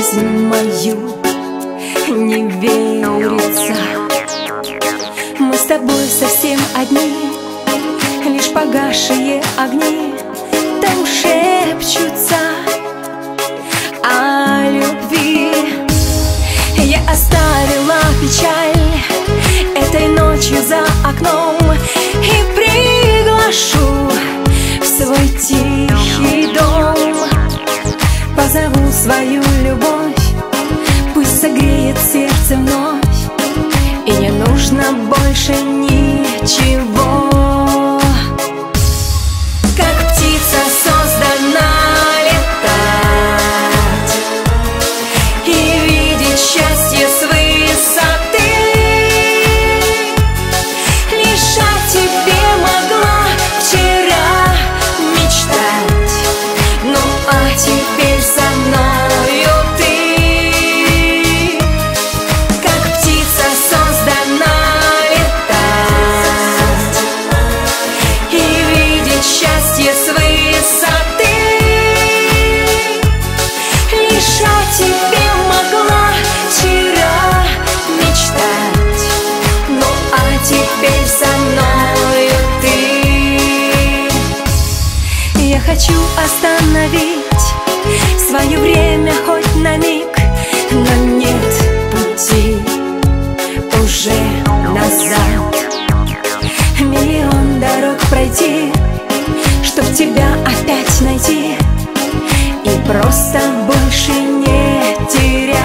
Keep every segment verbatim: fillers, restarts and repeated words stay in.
жизнь мою не верится. Мы с тобой совсем одни, лишь погасшие огни там шепчутся о любви. Я оставила печаль этой ночью за окном и приглашу в свой тихий дом. Позову свою любовь, пусть согреет сердце вновь, и не нужно больше ничего. Как птица создана летать и видеть счастье с высоты, лишь о тебе могла вчера мечтать, ну а теперь со мною ты. Как птица создана летать и видеть счастье с высоты, лишь о тебе могла вчера мечтать, ну а теперь со мною ты. Я хочу остановить свое время хоть на миг, но нет пути уже назад. Миллион дорог пройти, чтоб тебя опять найти и просто больше не терять.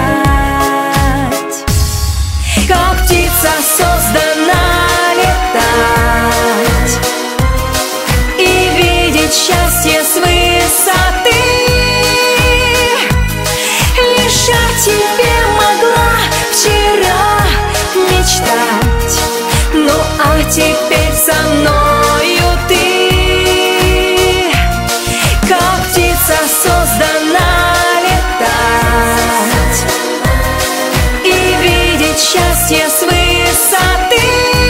Как птица создана летать и видеть счастье с высоты, лишь о тебе могла вчера мечтать, ну а теперь со мною ты. Как птица создана летать и видеть счастье с высоты,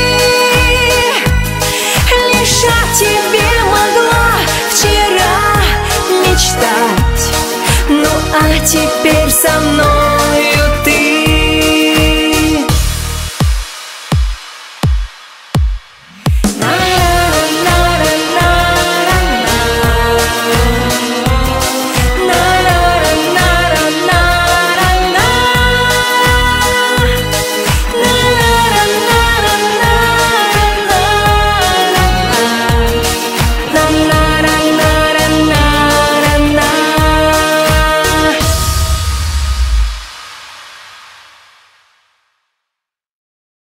лишь о тебе могла вчера мечтать, ну а теперь со мной